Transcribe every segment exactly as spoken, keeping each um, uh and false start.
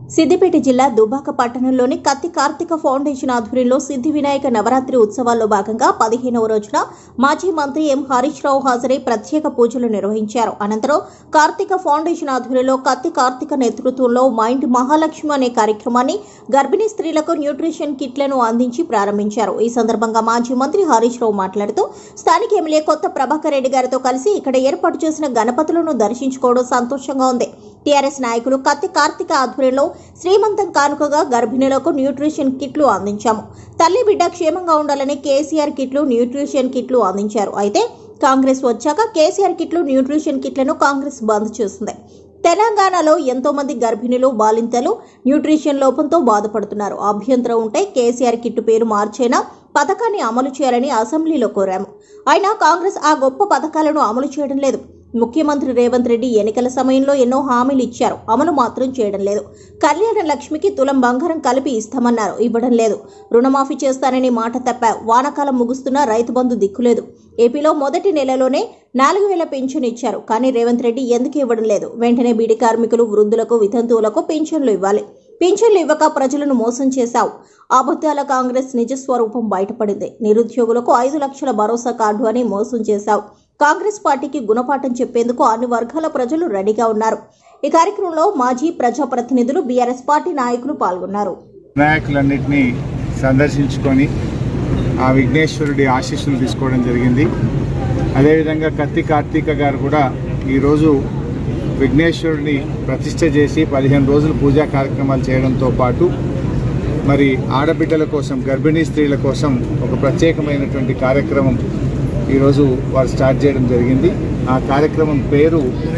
సిద్దిపేట జిల్లా దుబ్బాక పట్టణంలోని కత్తి కార్తిక ఫౌండేషన్ ఆధ్వర్యంలో సిద్ధి వినాయక నవరాత్రి ఉత్సవాల్లో భాగంగా పదిహేనవ రోజున మాజీ మంత్రి ఎం హరీష్ రావు హాజరై ప్రత్యేక పూజలు నిర్వహించారు. అనంతరం కార్తిక ఫౌండేషన్ ఆధ్వర్యంలో కత్తి కార్తిక నేతృత్వంలో మైండ్ మహాలక్ష్మి అనే కార్యక్రమాన్ని గర్భిణీ స్త్రీలకు న్యూట్రిషన్ కిట్లను అందించి ప్రారంభించారు. ఈ సందర్భంగా మాజీ మంత్రి హరీష్ రావు మాట్లాడుతూ స్థానిక ఎమ్మెల్యే కొత్త ప్రభాకర్ రెడ్డి గారితో కలిసి ఇక్కడ ఏర్పాటు చేసిన గణపతులను దర్శించుకోవడం సంతోషంగా ఉంది. టీఆర్ఎస్ నాయకులు కత్తి కార్తిక ఆధ్వర్యంలో శ్రీమంతం కానుకగా గర్భిణులకు న్యూట్రిషన్ కిట్లు అందించాము. తల్లి బిడ్డ క్షేమంగా ఉండాలని కేసీఆర్ కిట్లు న్యూట్రిషన్ కిట్లు అందించారు. అయితే కాంగ్రెస్ వచ్చాక కేసీఆర్ కిట్లు న్యూట్రిషన్ కిట్లను కాంగ్రెస్ బంద్ చేసింది. తెలంగాణలో ఎంతో మంది గర్భిణులు బాలింతలు న్యూట్రిషన్ లోపంతో బాధపడుతున్నారు. అభ్యంతరం ఉంటే కేసీఆర్ కిట్టు పేరు మార్చైనా పథకాన్ని అమలు చేయాలని అసెంబ్లీలో కోరాము. అయినా కాంగ్రెస్ ఆ గొప్ప పథకాలను అమలు చేయడం లేదు. ముఖ్యమంత్రి రేవంత్ రెడ్డి ఎన్నికల సమయంలో ఎన్నో హామీలు ఇచ్చారు, అమలు మాత్రం చేయడం లేదు. కళ్యాణ లక్ష్మికి తులం బంగారం కలిపి ఇస్తామన్నారు, ఇవ్వడం లేదు. రుణమాఫీ చేస్తానని మాట తప్పారు. వానాకాలం ముగుస్తున్నా రైతు బంధు దిక్కులేదు. ఏపీలో మొదటి నెలలోనే నాలుగు వేల పెన్షన్ ఇచ్చారు, కానీ రేవంత్ రెడ్డి ఎందుకు ఇవ్వడం లేదు? వెంటనే బీడీ కార్మికులు, వృద్ధులకు, వితంతువులకు పెన్షన్లు ఇవ్వాలి. పెన్షన్లు ఇవ్వక ప్రజలను మోసం చేశావు. అబద్ధాల కాంగ్రెస్ నిజస్వరూపం బయటపడింది. నిరుద్యోగులకు ఐదు లక్షల భరోసా కార్డు అని మోసం చేశావు. కాంగ్రెస్ పార్టీకి గుణపాఠం చెప్పేందుకు అన్ని వర్గాల ప్రజలు రెడీగా ఉన్నారు. ఈ కార్యక్రమంలో మాజీ ప్రజాప్రతినిధులు, బీఆర్ఎస్ పార్టీ నాయకులు పాల్గొన్నారు. నాయకులన్నింటినీ సందర్శించుకొని ఆ విఘ్నేశ్వరుడి ఆశీస్సులు తీసుకోవడం జరిగింది. అదేవిధంగా కత్తి కార్తీక గారు కూడా ఈరోజు విఘ్నేశ్వరుడిని ప్రతిష్ఠ చేసి పదిహేను రోజులు పూజా కార్యక్రమాలు చేయడంతో పాటు మరి ఆడబిడ్డల కోసం, గర్భిణీ స్త్రీల కోసం ఒక ప్రత్యేకమైనటువంటి కార్యక్రమం ఈరోజు వారు స్టార్ట్ చేయడం జరిగింది. ఆ కార్యక్రమం పేరు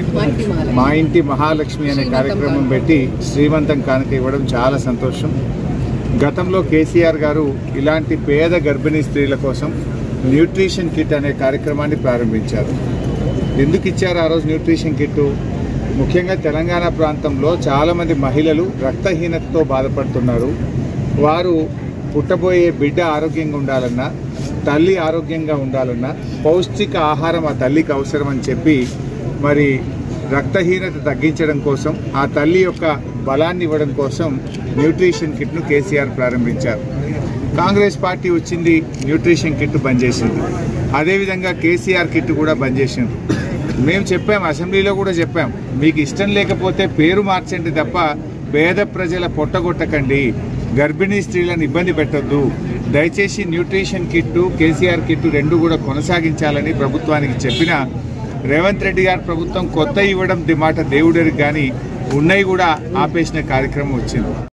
మా ఇంటి మహాలక్ష్మి అనే కార్యక్రమం పెట్టి శ్రీమంతం కానుక ఇవ్వడం చాలా సంతోషం. గతంలో కేసీఆర్ గారు ఇలాంటి పేద గర్భిణీ స్త్రీల కోసం న్యూట్రిషన్ కిట్ అనే కార్యక్రమాన్ని ప్రారంభించారు. ఎందుకు ఇచ్చారు ఆ రోజు న్యూట్రిషన్ కిట్టు? ముఖ్యంగా తెలంగాణ ప్రాంతంలో చాలామంది మహిళలు రక్తహీనతతో బాధపడుతున్నారు. వారు పుట్టబోయే బిడ్డ ఆరోగ్యంగా ఉండాలన్నా, తల్లి ఆరోగ్యంగా ఉండాలన్నా పౌష్టిక ఆహారం ఆ తల్లికి అవసరం అని చెప్పి మరి రక్తహీనత తగ్గించడం కోసం, ఆ తల్లి యొక్క బలాన్ని ఇవ్వడం కోసం న్యూట్రిషన్ కిట్ను కేసీఆర్ ప్రారంభించారు. కాంగ్రెస్ పార్టీ వచ్చింది, న్యూట్రిషన్ కిట్ బంద్ చేసింది. అదేవిధంగా కేసీఆర్ కిట్ కూడా బంద్ చేసింది. మేము చెప్పాం, అసెంబ్లీలో కూడా చెప్పాం, మీకు ఇష్టం లేకపోతే పేరు మార్చండి తప్ప పేద ప్రజల పొట్టగొట్టకండి, గర్భిణీ స్త్రీలను ఇబ్బంది పెట్టొద్దు, దయచేసి న్యూట్రిషన్ కిట్టు, కేసీఆర్ కిట్టు రెండు కూడా కొనసాగించాలని ప్రభుత్వానికి చెప్పిన రేవంత్ రెడ్డి గారి ప్రభుత్వం కొత్త ఇవ్వడం మాట దేవుడికి కానీ ఉన్నవి కూడా ఆపేసిన కార్యక్రమం వచ్చింది.